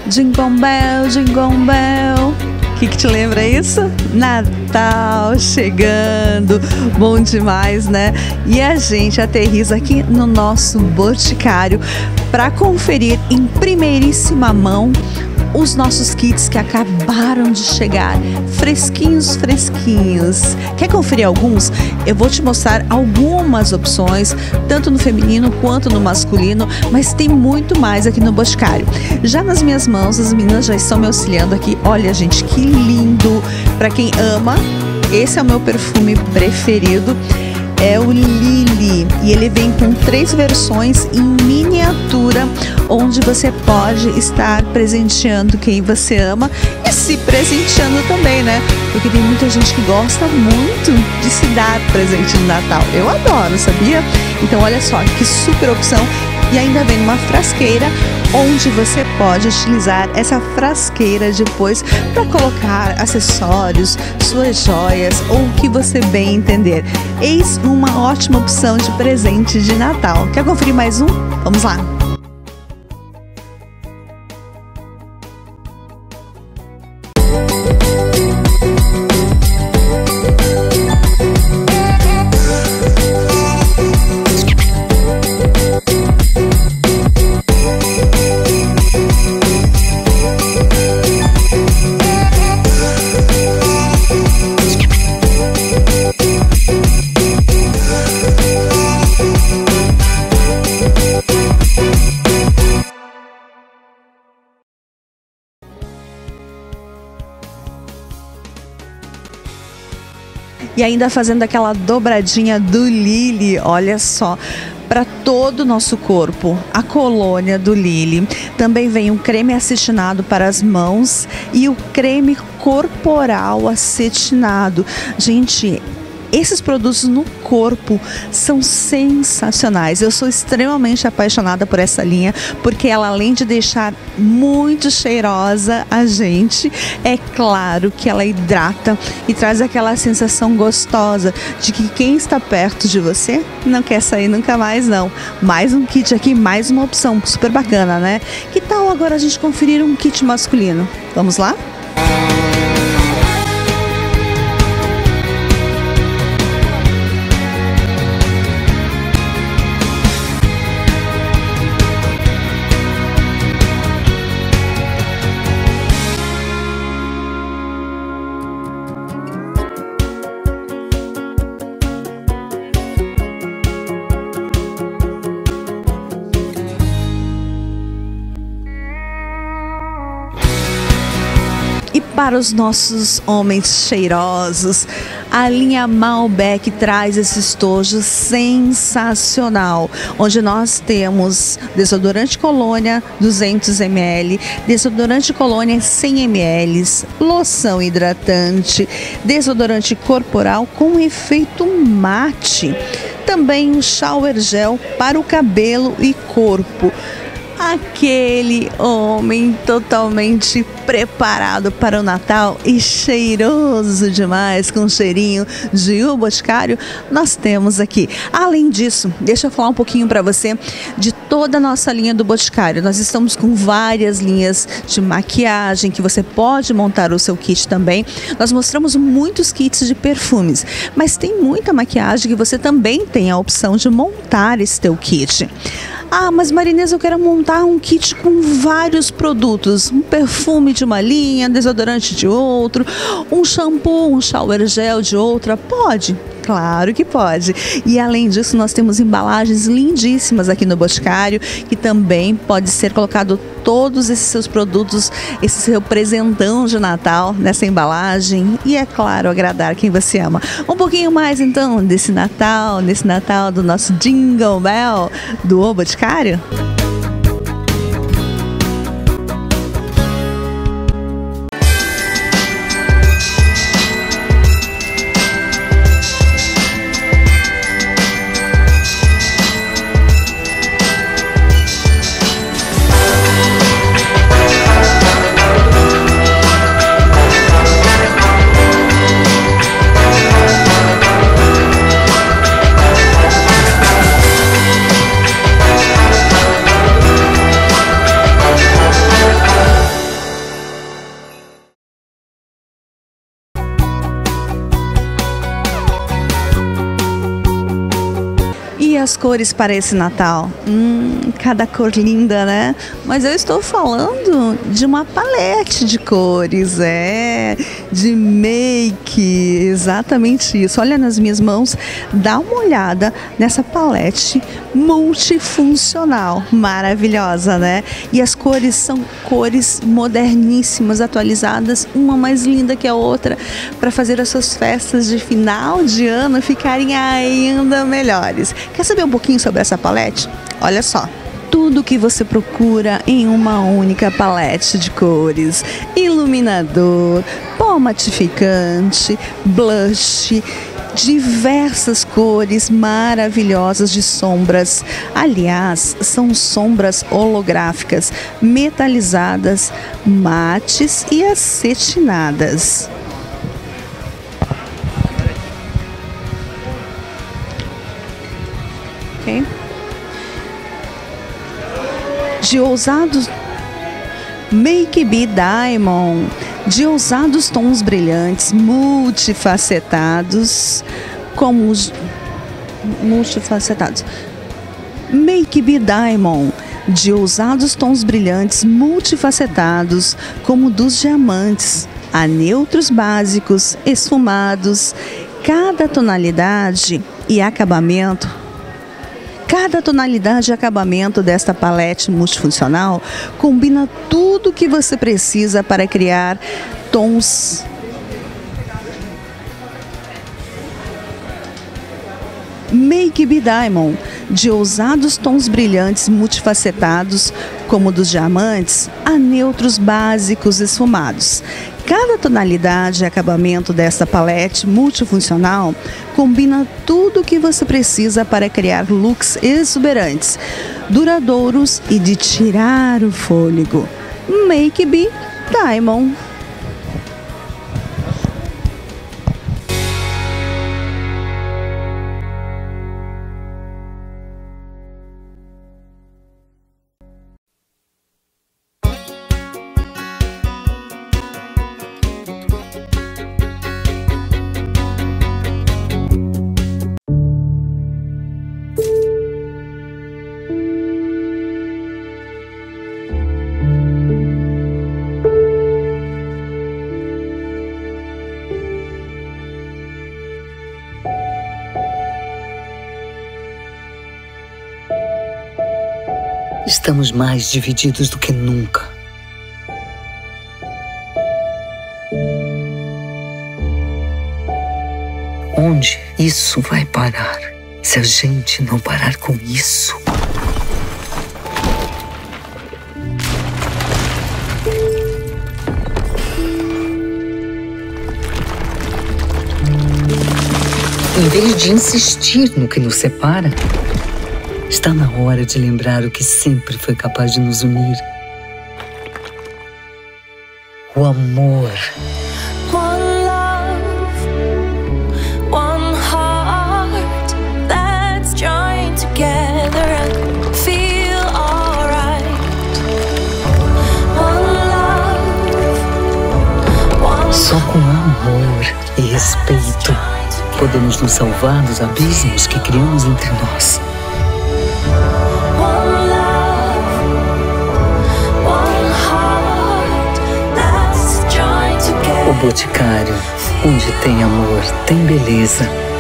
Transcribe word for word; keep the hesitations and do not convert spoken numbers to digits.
Jingle Bell, Jingle Bell. O que, que te lembra isso? Natal chegando, bom demais, né? E a gente aterriza aqui no nosso Boticário para conferir em primeiríssima mão os nossos kits que acabaram de chegar, fresquinhos, fresquinhos. Quer conferir alguns? Eu vou te mostrar algumas opções, tanto no feminino quanto no masculino, mas tem muito mais aqui no Boticário. Já nas minhas mãos, as meninas já estão me auxiliando aqui. Olha, gente, que lindo! Para quem ama, esse é o meu perfume preferido. É o Lily e ele vem com três versões em miniatura, onde você pode estar presenteando quem você ama e se presenteando também, né? Porque tem muita gente que gosta muito de se dar presente no Natal. Eu adoro, sabia? Então olha só, que super opção. E ainda vem uma frasqueira, onde você pode utilizar essa frasqueira depois para colocar acessórios, suas joias ou o que você bem entender. Eis uma ótima opção de presente de Natal. Quer conferir mais um? Vamos lá! E ainda fazendo aquela dobradinha do Lily, olha só, para todo o nosso corpo, a colônia do Lily. Também vem um creme acetinado para as mãos e o creme corporal acetinado. Gente, esses produtos no corpo são sensacionais. Eu sou extremamente apaixonada por essa linha, porque ela, além de deixar muito cheirosa a gente, é claro que ela hidrata e traz aquela sensação gostosa de que quem está perto de você não quer sair nunca mais, não. Mais um kit aqui, mais uma opção super bacana, né? Que tal agora a gente conferir um kit masculino? Vamos lá? Para os nossos homens cheirosos, a linha Malbec traz esse estojo sensacional, onde nós temos desodorante colônia duzentos mililitros, desodorante colônia cem mililitros, loção hidratante, desodorante corporal com efeito mate, também um shower gel para o cabelo e corpo. Aquele homem totalmente preparado para o Natal e cheiroso demais, com cheirinho de O Boticário, nós temos aqui. Além disso, deixa eu falar um pouquinho para você de toda a nossa linha do Boticário. Nós estamos com várias linhas de maquiagem que você pode montar o seu kit também. Nós mostramos muitos kits de perfumes, mas tem muita maquiagem que você também tem a opção de montar esse teu kit. Ah, mas Marinês, eu quero montar um kit com vários produtos. Um perfume de uma linha, desodorante de outro, um shampoo, um shower gel de outra. Pode? Claro que pode. E além disso, nós temos embalagens lindíssimas aqui no Boticário, que também pode ser colocado todos esses seus produtos, esse seu presentão de Natal nessa embalagem e, é claro, agradar quem você ama. Um pouquinho mais, então, desse Natal, nesse Natal do nosso Jingle Bell do O Boticário. E as cores para esse Natal? Hum, cada cor linda, né? Mas eu estou falando de uma palete de cores, é, de make, exatamente isso. Olha nas minhas mãos, dá uma olhada nessa palete multifuncional, maravilhosa, né? E as cores são cores moderníssimas, atualizadas, uma mais linda que a outra, para fazer as suas festas de final de ano ficarem ainda melhores. Quer saber um pouquinho sobre essa palete? Olha só. Tudo que você procura em uma única palete de cores: iluminador, pó matificante, blush, diversas cores maravilhosas de sombras. Aliás, são sombras holográficas, metalizadas, mates e acetinadas. Okay. De ousados Make Be Diamond, de ousados tons brilhantes, multifacetados, como os multifacetados. Make Be Diamond, de ousados tons brilhantes, multifacetados, como dos diamantes, a neutros básicos, esfumados, cada tonalidade e acabamento. Cada tonalidade e acabamento desta palete multifuncional combina tudo o que você precisa para criar tons Make Be Diamond, de ousados tons brilhantes multifacetados, como dos diamantes, a neutros básicos esfumados. Cada tonalidade e acabamento desta palete multifuncional combina tudo o que você precisa para criar looks exuberantes, duradouros e de tirar o fôlego. Make Be Diamond. Estamos mais divididos do que nunca. Onde isso vai parar? Se a gente não parar com isso? Em vez de insistir no que nos separa, está na hora de lembrar o que sempre foi capaz de nos unir. O amor. One love, one heart that's joined together and feel alright. One love, one Só com amor e respeito podemos nos salvar dos abismos que criamos entre nós. O Boticário, onde tem amor, tem beleza.